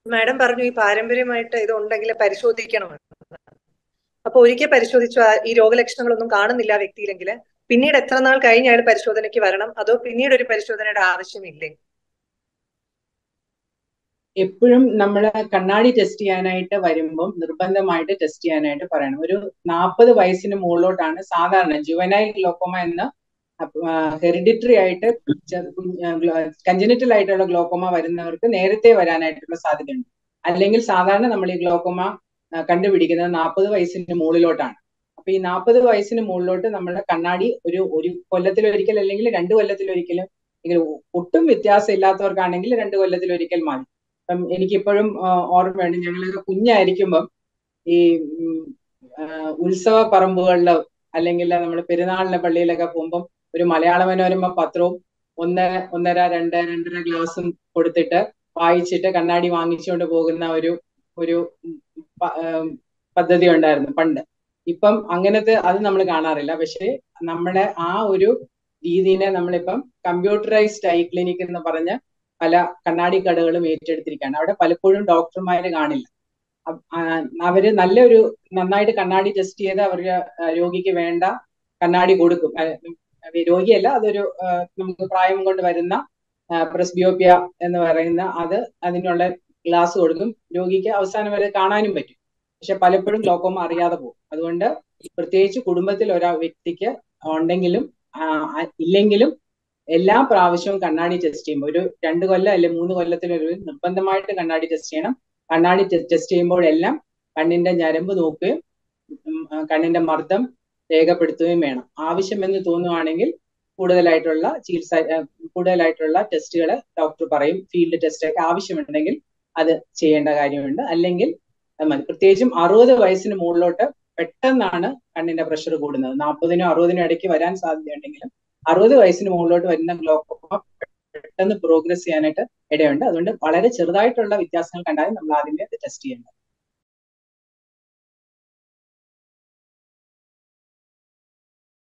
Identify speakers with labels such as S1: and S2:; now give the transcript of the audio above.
S1: Madam പറഞ്ഞു ഈ പാരമ്പര്യമായിട്ട് ഇത് ഉണ്ടെങ്കിൽ പരിശോധിക്കണം. അപ്പൊ ഒരിക്കൽ പരിശോധിച്ചു ഈ രോഗലക്ഷണങ്ങളൊന്നും കാണുന്നില്ല ആ വ്യക്തിയിലെങ്കിൽ പിന്നീട് എത്ര നാൾ കഴിഞ്ഞ് അയാൾ പരിശോധനയ്ക്ക് വരണം, അതോ പിന്നീട് ഒരു പരിശോധനയുടെ ആവശ്യമില്ലേ?
S2: എപ്പോഴും നമ്മൾ കണ്ണാടി ടെസ്റ്റ് ചെയ്യാനായിട്ട് വരുമ്പം നിർബന്ധമായിട്ട് ടെസ്റ്റ് ചെയ്യാനായിട്ട് പറയണം. ഒരു 40 വയസ്സിന് മുകളിലോട്ടാണ് സാധാരണ ജുവനൈൽ ഗ്ലോക്കോമ എന്ന ഹെറിഡിറ്ററി ആയിട്ട് കഞ്ചനിറ്റൽ ആയിട്ടുള്ള ഗ്ലോക്കോമ വരുന്നവർക്ക് നേരത്തെ വരാനായിട്ടുള്ള സാധ്യതയുണ്ട്. അല്ലെങ്കിൽ സാധാരണ നമ്മൾ ഈ ഗ്ലോക്കോമ കണ്ടുപിടിക്കുന്നത് 40 വയസ്സിന് മുകളിലോട്ടാണ്. അപ്പൊ ഈ 40 വയസ്സിന് മുകളിലോട്ട് നമ്മുടെ കണ്ണാടി ഒരു കൊല്ലത്തിലൊരിക്കൽ അല്ലെങ്കിൽ 2 കൊല്ലത്തിലൊരിക്കലും, ഒട്ടും വ്യത്യാസം ഇല്ലാത്തവർക്കാണെങ്കിൽ 2 കൊല്ലത്തിലൊരിക്കൽ മതി. എനിക്കിപ്പോഴും ഓർമ്മയുണ്ട്, ഞങ്ങളൊക്കെ കുഞ്ഞായിരിക്കുമ്പം ഈ ഉത്സവ പറമ്പുകളിലോ അല്ലെങ്കിൽ നമ്മൾ പെരുന്നാളിന്റെ പള്ളിയിലൊക്കെ പോകുമ്പം ഒരു മലയാള മനോരമ പത്രവും 1, 1.5, 2 ഗ്ലാസും കൊടുത്തിട്ട് വായിച്ചിട്ട് കണ്ണാടി വാങ്ങിച്ചുകൊണ്ട് പോകുന്ന ഒരു പദ്ധതി ഉണ്ടായിരുന്നു പണ്ട്. ഇപ്പം അങ്ങനത്തെ അത് നമ്മൾ കാണാറില്ല. പക്ഷേ നമ്മുടെ ആ ഒരു രീതിനെ നമ്മളിപ്പം കമ്പ്യൂട്ടറൈസ്ഡ് ഐ ക്ലിനിക് എന്ന് പറഞ്ഞ പല കണ്ണാടി കടകളും ഏറ്റെടുത്തിരിക്കുകയാണ്. അവിടെ പലപ്പോഴും ഡോക്ടർമാര് കാണില്ല. അവര് നന്നായിട്ട് കണ്ണാടി ടെസ്റ്റ് ചെയ്ത് അവരുടെ രോഗിക്ക് വേണ്ട കണ്ണാടി കൊടുക്കും. രോഗിയല്ല, അതൊരു നമുക്ക് പ്രായം കൊണ്ട് വരുന്ന പ്രസ്ബിയോപ്പിയ എന്ന് പറയുന്ന അതിനുള്ള ഗ്ലാസ് കൊടുക്കും. രോഗിക്ക് അവസാനം വരെ കാണാനും പറ്റും. പക്ഷെ പലപ്പോഴും ഗ്ലോക്കോമ അറിയാതെ പോകും. അതുകൊണ്ട് പ്രത്യേകിച്ച് കുടുംബത്തിൽ വ്യക്തിക്ക് ഉണ്ടെങ്കിലും ഇല്ലെങ്കിലും എല്ലാ പ്രാവശ്യവും കണ്ണാടി ടെസ്റ്റ് ചെയ്യുമ്പോൾ ഒരു 2 കൊല്ലം അല്ലെങ്കിൽ 3 കൊല്ലത്തിലൊരു നിർബന്ധമായിട്ട് കണ്ണാടി ടെസ്റ്റ് ചെയ്യണം. കണ്ണാടി ടെസ്റ്റ് ചെയ്യുമ്പോഴെല്ലാം കണ്ണിന്റെ ഞരമ്പ് നോക്കുകയും കണ്ണിന്റെ മർദ്ദം രേഖപ്പെടുത്തുകയും വേണം. ആവശ്യമെന്ന് തോന്നുവാണെങ്കിൽ കൂടുതലായിട്ടുള്ള ടെസ്റ്റുകൾ ഡോക്ടർ പറയും. ഫീൽഡ് ടെസ്റ്റ് ഒക്കെ ആവശ്യമുണ്ടെങ്കിൽ അത് ചെയ്യേണ്ട കാര്യമുണ്ട്. അല്ലെങ്കിൽ പ്രത്യേകിച്ചും 60 വയസ്സിന് മുകളിലോട്ട് പെട്ടെന്നാണ് കണ്ണിന്റെ പ്രഷർ കൂടുന്നത്. 40-നും 60-നും ഇടയ്ക്ക് വരാൻ സാധ്യതയുണ്ടെങ്കിലും 60 വയസ്സിന് മുകളിലോട്ട് വരുന്ന ഗ്ലോക്കോമ പെട്ടെന്ന് പ്രോഗ്രസ് ചെയ്യാനായിട്ട് ഇടയുണ്ട്. അതുകൊണ്ട് വളരെ ചെറുതായിട്ടുള്ള വ്യത്യാസങ്ങൾ കണ്ടാലും നമ്മൾ ആദ്യമേ ടെസ്റ്റ് ചെയ്യേണ്ടത്.